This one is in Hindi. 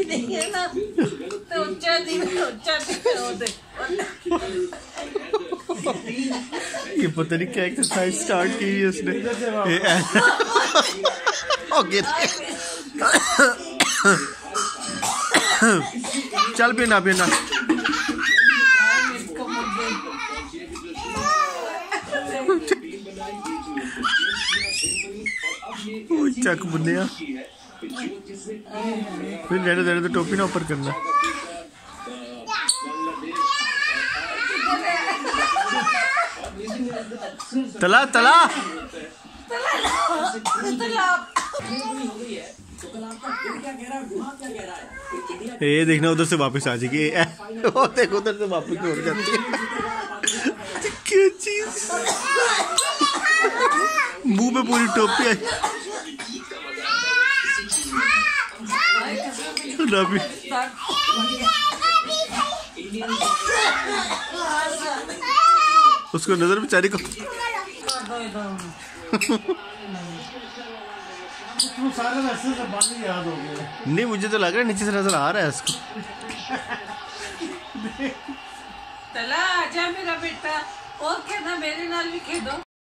नहीं है ना तो ऊंचा दी ये पता नहीं क्या एक्सरसाइज स्टार्ट की है उसने। ओके चल पीना पीना चक बुनिया फिर रहने तो टोपी ना ऊपर करना। तला तला ये देखना उधर से वापस आ जाएगी। देख उधर से वापस छोड़ जाती है। क्या चीज मुंह पे पूरी टोपी आई। रवि उसको नजर बेचारी को सारे रास्ते से पानी याद हो गया। नहीं मुझे तो लग रहा है नीचे से नजर आ रहा है उसको। तला आजा मेरा बेटा और कहना मेरे नाल भी खेदो।